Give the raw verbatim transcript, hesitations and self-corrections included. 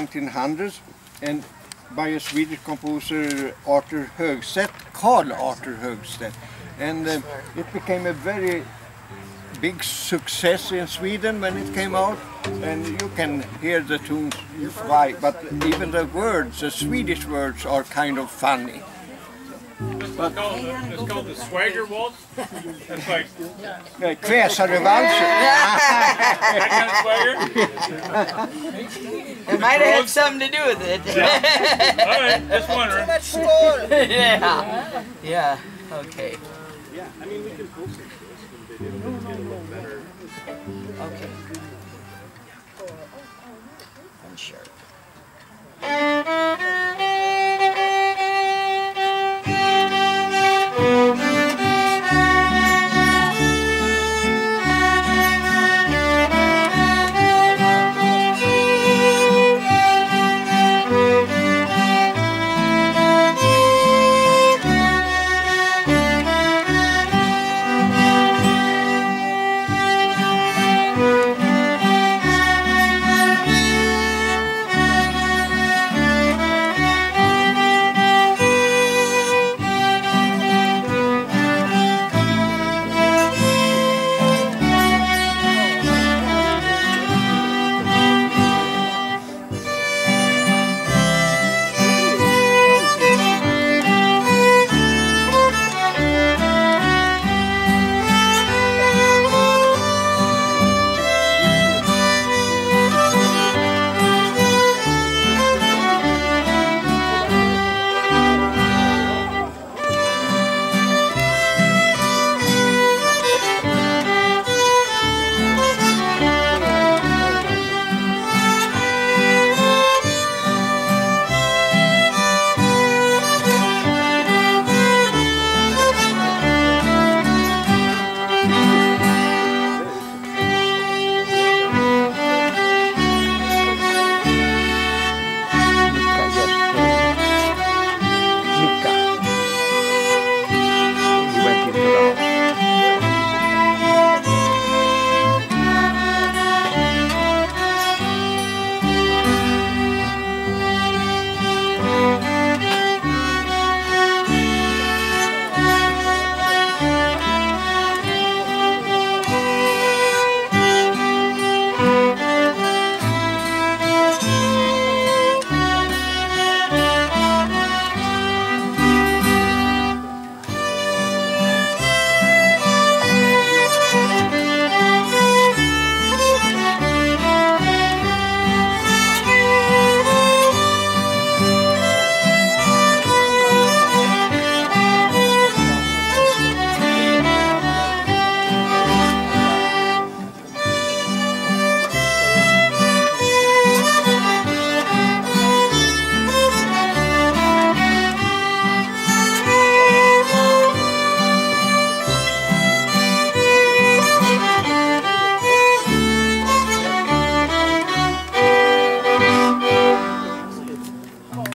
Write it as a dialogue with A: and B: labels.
A: nineteen hundreds, and by a Swedish composer, Arthur Högstedt, Karl Arthur Högstedt. And uh, it became a very big success in Sweden when it came out, and you can hear the tunes why, but even the words, the Swedish words, are kind of funny.
B: But it's called, it's called the Swagger Waltz. That's like
A: uh, Kväsarvalsen.
B: that kind of swagger.
C: It might have had something to do with it.
B: Yeah. All right, just wondering.
C: Yeah. Yeah. Okay.
D: Yeah, I mean we can post it to this and it'll look better.
C: Okay. Unsure.